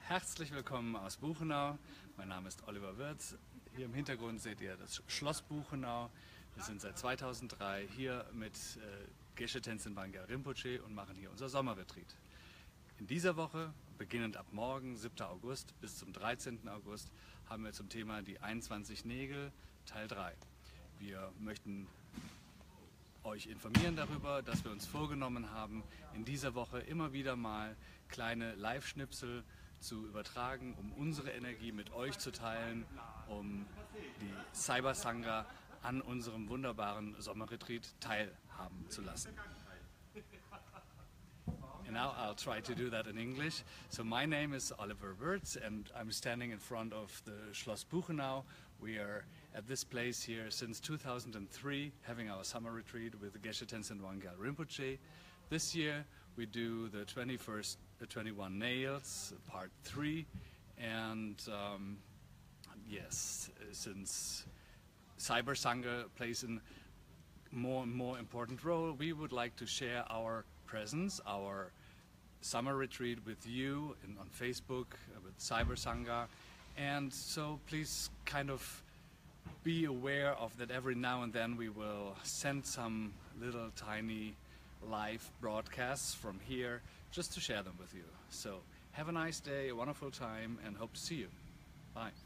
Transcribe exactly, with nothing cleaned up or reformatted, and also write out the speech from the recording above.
Herzlich willkommen aus Buchenau. Mein Name ist Oliver Wirz. Hier im Hintergrund seht ihr das Schloss Buchenau. Wir sind seit zweitausenddrei hier mit äh, Geshe Tenzin Wangyal Rinpoche und machen hier unser Sommerretreat. In dieser Woche, beginnend ab morgen, siebter August, bis zum dreizehnten August, haben wir zum Thema die einundzwanzig Nägel, Teil drei. Wir möchten euch informieren darüber, dass wir uns vorgenommen haben, in dieser Woche immer wieder mal kleine Live-Schnipsel zu übertragen, um unsere Energie mit euch zu teilen, um die Cyber Sangha an unserem wunderbaren Sommerretreat teilhaben zu lassen. And now I'll try to do that in English. So my name is Oliver Wirz and I'm standing in front of the Schloss Buchenau. We are at this place here since two thousand three, having our summer retreat with Geshe Tenzin Wangyal Rinpoche. This year we do the twenty-first, the twenty-one Nails, part three, and um, yes, since Cyber Sangha plays a more and more important role, we would like to share our presence, our summer retreat with you in, on Facebook, uh, with Cyber Sangha, and so please kind of be aware of that. Every now and then we will send some little tiny live broadcasts from here just to share them with you. So have a nice day, a wonderful time, and hope to see you. Bye.